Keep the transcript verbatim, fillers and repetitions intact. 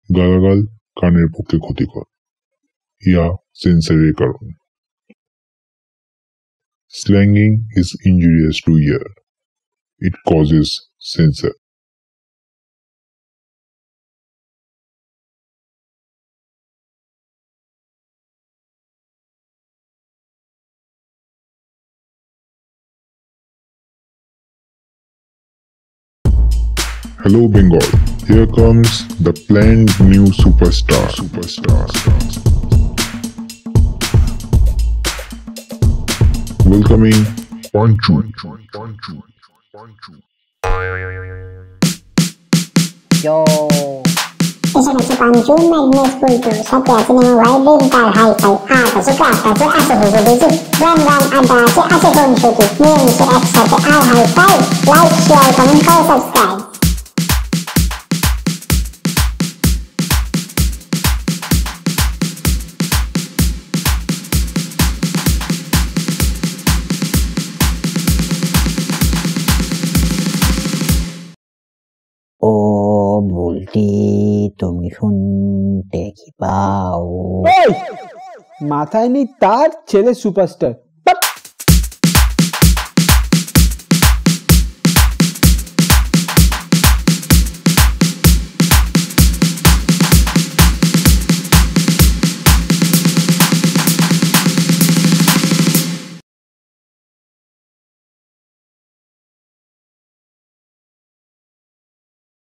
গালাগাল কানের পক্ষে ক্ষতিকর ইয়া সেন্সরের কারণ। Slanging is injurious to ear. It causes censor. Hello Bengal, here comes the planned new superstar. Superstar. Welcoming Panchu. Yo. Esa noche Panchu Magnus Kultu Satya Cinema Wide Tar Hi-Fi Ata Suka Ata Asa Hugo Bizu Ran Ran Ada Se Ase Ton Shuti Niyan Se Eksate Ar Hi-Fi Like, share, comment, or subscribe. ও বলটি তুমি শুনতে কি পাও? মাথায় নেই তার ছেলে superstar,